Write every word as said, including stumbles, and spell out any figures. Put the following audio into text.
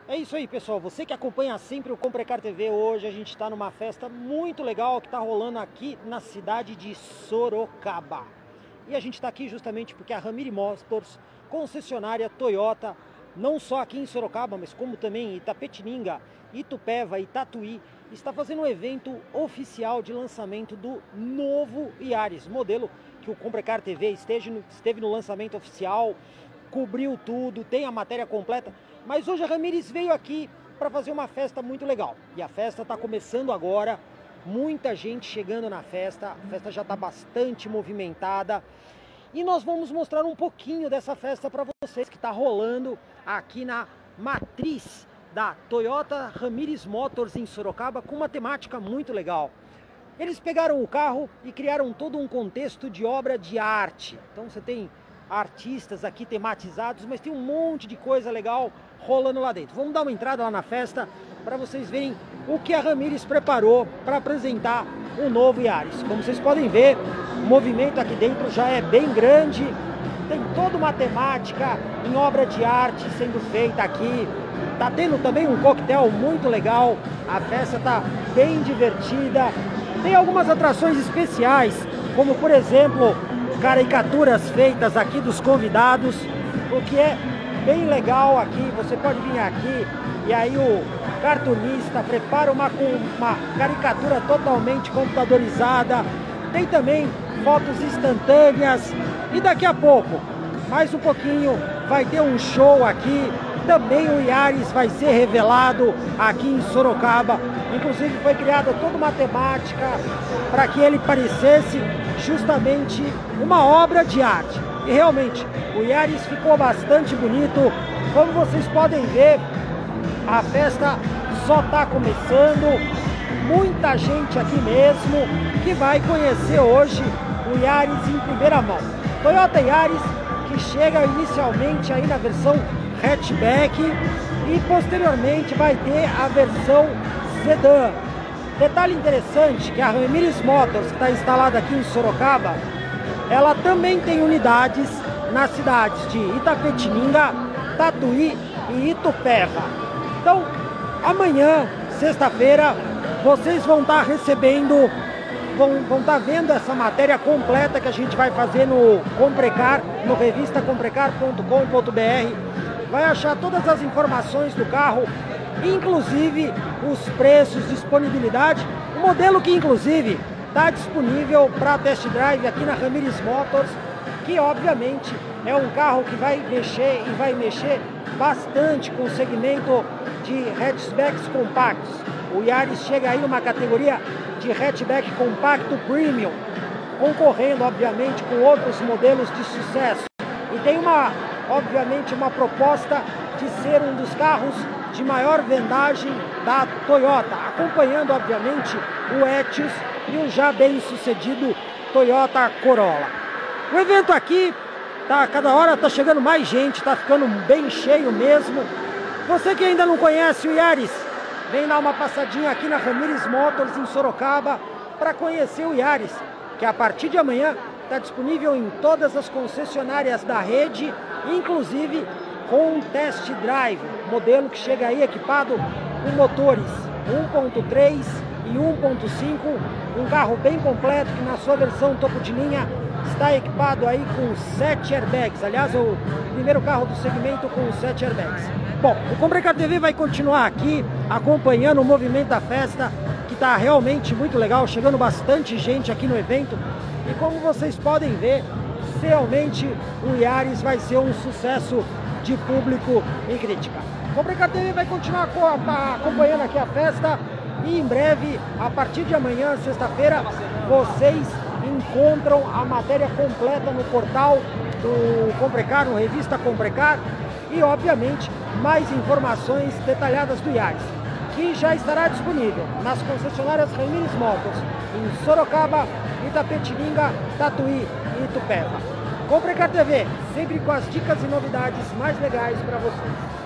É isso aí, pessoal. Você que acompanha sempre o Comprecar T V, hoje a gente está numa festa muito legal que está rolando aqui na cidade de Sorocaba. E a gente está aqui justamente porque a Ramires Motors, concessionária Toyota, não só aqui em Sorocaba, mas como também em Itapetininga, Itupeva e Tatuí, está fazendo um evento oficial de lançamento do novo Yaris, modelo que o Comprecar T V esteve no, esteve no lançamento oficial, cobriu tudo, tem a matéria completa. Mas hoje a Ramires veio aqui para fazer uma festa muito legal. E a festa está começando agora, muita gente chegando na festa, a festa já está bastante movimentada. E nós vamos mostrar um pouquinho dessa festa para vocês que está rolando aqui na matriz da Toyota Ramires Motors em Sorocaba, com uma temática muito legal. Eles pegaram o carro e criaram todo um contexto de obra de arte. Então você tem artistas aqui tematizados, mas tem um monte de coisa legal rolando lá dentro. Vamos dar uma entrada lá na festa para vocês verem o que a Ramires preparou para apresentar o novo Yaris. Como vocês podem ver, o movimento aqui dentro já é bem grande, tem toda uma temática em obra de arte sendo feita aqui. Tá tendo também um coquetel muito legal, a festa tá bem divertida. Tem algumas atrações especiais, como por exemplo, caricaturas feitas aqui dos convidados, o que é bem legal aqui. Você pode vir aqui e aí o cartunista prepara uma, uma caricatura totalmente computadorizada. Tem também fotos instantâneas e daqui a pouco, mais um pouquinho, vai ter um show aqui. Também o Yaris vai ser revelado aqui em Sorocaba. Inclusive foi criada toda uma temática para que ele parecesse justamente uma obra de arte. E realmente, o Yaris ficou bastante bonito. Como vocês podem ver, a festa só está começando. Muita gente aqui mesmo que vai conhecer hoje o Yaris em primeira mão. Toyota Yaris, que chega inicialmente aí na versão hatchback e posteriormente vai ter a versão sedã. Detalhe interessante que a Ramires Motors, que está instalada aqui em Sorocaba, ela também tem unidades nas cidades de Itapetininga, Tatuí e Itupeva. Então, amanhã, sexta-feira, vocês vão estar recebendo, vão, vão estar vendo essa matéria completa que a gente vai fazer no Comprecar, no revista comprecar ponto com ponto br. Vai achar todas as informações do carro, inclusive os preços, disponibilidade. O modelo que inclusive está disponível para test drive aqui na Ramires Motors, que obviamente é um carro que vai mexer e vai mexer bastante com o segmento de hatchbacks compactos. O Yaris chega aí numa categoria de hatchback compacto premium, concorrendo obviamente com outros modelos de sucesso. E tem uma, obviamente, uma proposta de ser um dos carros de maior vendagem da Toyota, acompanhando obviamente o Etios e o já bem sucedido Toyota Corolla. O evento aqui, tá, cada hora está chegando mais gente, está ficando bem cheio mesmo. Você que ainda não conhece o Yaris, vem dar uma passadinha aqui na Ramires Motors em Sorocaba para conhecer o Yaris, que a partir de amanhã está disponível em todas as concessionárias da rede, inclusive com um test drive, modelo que chega aí equipado com motores um ponto três e um ponto cinco, um carro bem completo que na sua versão topo de linha está equipado aí com sete airbags. Aliás, é o primeiro carro do segmento com sete airbags. Bom, o Comprecar T V vai continuar aqui acompanhando o movimento da festa, que está realmente muito legal, chegando bastante gente aqui no evento. E como vocês podem ver, realmente o Yaris vai ser um sucesso de público e crítica. O Comprecar T V vai continuar acompanhando aqui a festa e em breve, a partir de amanhã, sexta-feira, vocês encontram a matéria completa no portal do Comprecar, no revista Comprecar, e obviamente mais informações detalhadas do Yaris, que já estará disponível nas concessionárias Ramires Motors em Sorocaba, Itapetininga, Tatuí e Itupeva. Comprecar T V, sempre com as dicas e novidades mais legais para vocês.